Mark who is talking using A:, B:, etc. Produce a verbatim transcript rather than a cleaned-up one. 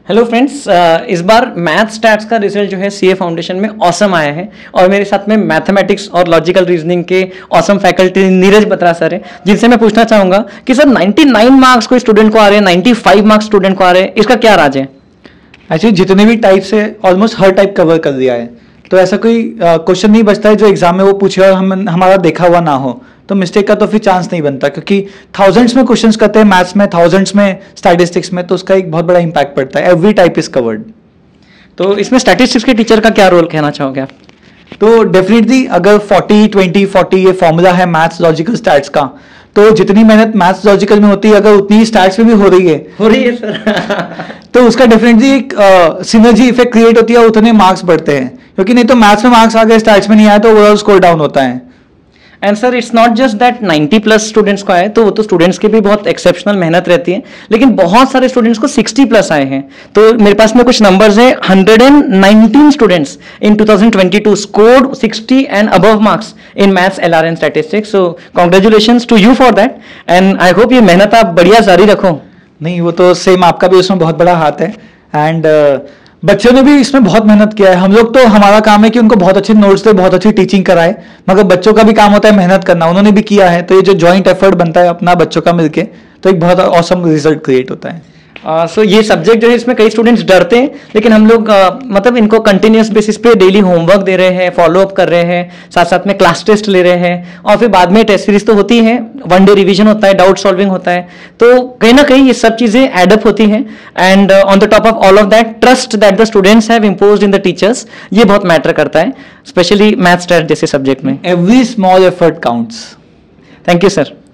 A: Hello friends, इस बार math stats का रिजल्ट जो है सीए फाउंडेशन में ऑसम आया है और मेरे साथ में मैथमेटिक्स और लॉजिकल रीजनिंग के awesome faculty Neeraj Batra sir है, जिनसे मैं पूछना चाहूंगा कि सर नाइंटी नाइन मार्क्स कोई स्टूडेंट को आ रहे हैं, नाइंटी फाइव मार्क्स स्टूडेंट को आ रहे हैं, इसका क्या राज है?
B: एक्चुअली जितने भी टाइप्स है ऑलमोस्ट हर टाइप कवर कर दिया है, तो ऐसा कोई क्वेश्चन uh, नहीं बचता है जो एग्जाम में वो पूछे और हम हमारा देखा हुआ ना हो, तो मिस्टेक का तो फिर चांस नहीं बनता, क्योंकि थाउजेंड्स में क्वेश्चंस करते हैं मैथ्स में, थाउजेंड्स में स्टैटिस्टिक्स में, तो उसका एक बहुत बड़ा इंपैक्ट पड़ता है। Every type is covered.
A: तो इसमें स्टैटिस्टिक्स के टीचर का क्या रोल कहना चाहोगे आप?
B: तो डेफिनेटली अगर फोर्टी ट्वेंटी फोर्टी ये फॉर्मूला है मैथ्स लॉजिकल स्टैट्स का, तो जितनी मेहनत मैथ्स लॉजिकल में होती है अगर उतनी स्टैट्स में भी हो रही है
A: हो रही है सर
B: तो उसका डेफिनेटली एक सिनर्जी इफेक्ट क्रिएट होती है, उतने मार्क्स बढ़ते हैं, क्योंकि नहीं तो मैथ्स में मार्क्स आ गए स्टैट्स में नहीं आया तो ओवरऑल स्कोर डाउन होता है।
A: And sir it's not just that ninety plus students को आए, तो वो तो स्टूडेंट्स की भी बहुत एक्सेप्शनल मेहनत रहती है, लेकिन बहुत सारे स्टूडेंट्स को सिक्सटी प्लस आए हैं। तो मेरे पास में कुछ नंबर्स हैं, one hundred nineteen students in twenty twenty two scored sixty and above marks in maths LR and statistics. So congratulations to you for that and I hope ये मेहनत आप बढ़िया जारी रखो।
B: नहीं, वो तो सेम आपका भी उसमें बहुत बड़ा हाथ है, एंड uh, बच्चों ने भी इसमें बहुत मेहनत किया है। हम लोग तो हमारा काम है कि उनको बहुत अच्छे नोट्स दे, बहुत अच्छी टीचिंग कराए, मगर बच्चों का भी काम होता है मेहनत करना, उन्होंने भी किया है। तो ये जो जॉइंट एफर्ट बनता है अपना बच्चों का मिलके, तो एक बहुत ऑसम रिजल्ट क्रिएट होता है।
A: सो uh, so ये सब्जेक्ट जो है इसमें कई स्टूडेंट्स डरते हैं, लेकिन हम लोग uh, मतलब इनको कंटिन्यूस बेसिस पे डेली होमवर्क दे रहे हैं, फॉलो अप कर रहे हैं, साथ साथ में क्लास टेस्ट ले रहे हैं, और फिर बाद में टेस्ट सीरीज तो होती है, वन डे रिवीजन होता है, डाउट सॉल्विंग होता है, तो कहीं ना कहीं ये सब चीजें एडअप होती हैं। And on the top of all of that, trust that the students have imposed in the teachers, ये बहुत मैटर करता है, स्पेशली मैथ्स स्टैट जैसे सब्जेक्ट में।
B: Every small effort counts.
A: Thank you sir.